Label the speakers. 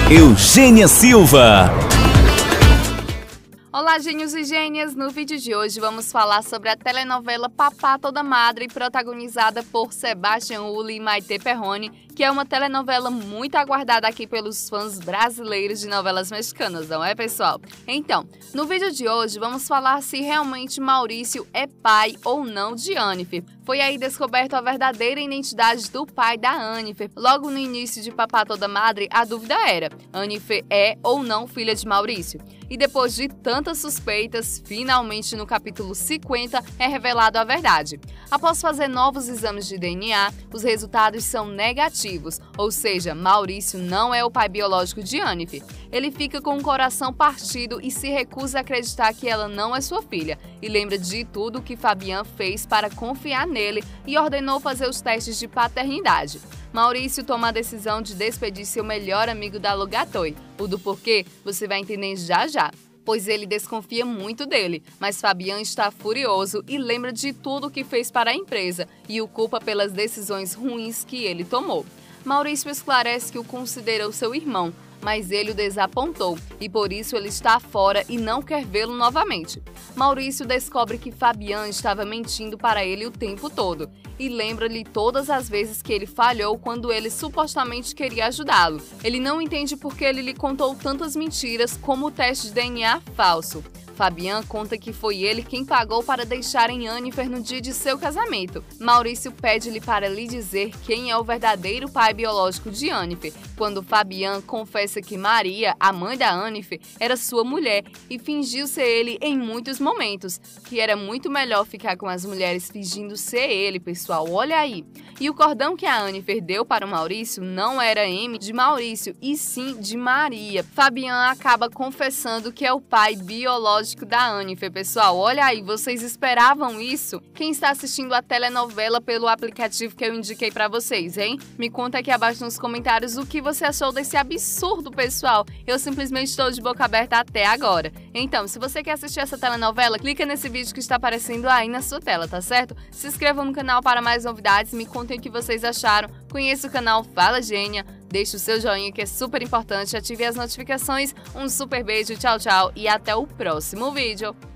Speaker 1: Eugênia Silva.
Speaker 2: Olá, gênios e gênias! No vídeo de hoje vamos falar sobre a telenovela Papá Toda Madre, protagonizada por Sebastián Ulli e Maite Perroni, que é uma telenovela muito aguardada aqui pelos fãs brasileiros de novelas mexicanas, não é, pessoal? Então, no vídeo de hoje vamos falar se realmente Maurício é pai ou não de Anifer. Foi aí descoberto a verdadeira identidade do pai da Anifer. Logo no início de Papá Toda Madre, a dúvida era: Anifer é ou não filha de Maurício? E depois de tantas suspeitas, finalmente no capítulo 50 é revelado a verdade. Após fazer novos exames de DNA, os resultados são negativos, ou seja, Maurício não é o pai biológico de Anifer. Ele fica com o coração partido e se recusa a acreditar que ela não é sua filha, e lembra de tudo que Fabián fez para confiar nele e ordenou fazer os testes de paternidade. Maurício toma a decisão de despedir seu melhor amigo da Logatoi. O do porquê você vai entender já já, pois ele desconfia muito dele, mas Fabián está furioso e lembra de tudo que fez para a empresa e o culpa pelas decisões ruins que ele tomou. Maurício esclarece que o considerou seu irmão, mas ele o desapontou e por isso ele está fora e não quer vê-lo novamente. Maurício descobre que Fabián estava mentindo para ele o tempo todo e lembra-lhe todas as vezes que ele falhou quando ele supostamente queria ajudá-lo. Ele não entende por que ele lhe contou tantas mentiras, como o teste de DNA falso. Fabián conta que foi ele quem pagou para deixarem Anifer no dia de seu casamento. Maurício pede-lhe para lhe dizer quem é o verdadeiro pai biológico de Anifer, quando Fabián confessa que Maria, a mãe da Anifer, era sua mulher e fingiu ser ele em muitos momentos, que era muito melhor ficar com as mulheres fingindo ser ele, pessoal, olha aí. E o cordão que a Anifer deu para o Maurício não era M de Maurício, e sim de Maria. Fabián acaba confessando que é o pai biológico da Anifer, pessoal. Olha aí, vocês esperavam isso? Quem está assistindo a telenovela pelo aplicativo que eu indiquei pra vocês, hein? Me conta aqui abaixo nos comentários o que você achou desse absurdo, pessoal. Eu simplesmente estou de boca aberta até agora. Então, se você quer assistir essa telenovela, clica nesse vídeo que está aparecendo aí na sua tela, tá certo? Se inscrevam no canal para mais novidades, me contem o que vocês acharam. Conheça o canal Fala Gênia. Deixe o seu joinha que é super importante, ative as notificações, um super beijo, tchau, tchau e até o próximo vídeo!